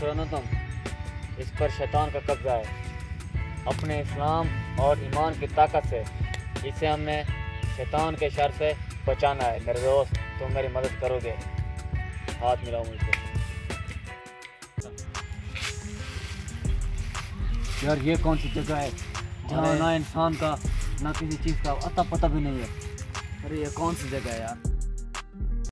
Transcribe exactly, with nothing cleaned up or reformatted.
देख रहे हो ना तुम, इस पर शैतान का कब्जा है। अपने इस्लाम और ईमान की ताकत से इसे हमने शैतान के शर से बचाना है। मेरे दोस्त, तुम मेरी मदद करोगे? हाथ मिलाओ मुझसे। यार ये कौन सी जगह है जहाँ ना इंसान का ना किसी चीज़ का अता पता भी नहीं है? अरे ये कौन सी जगह है यार?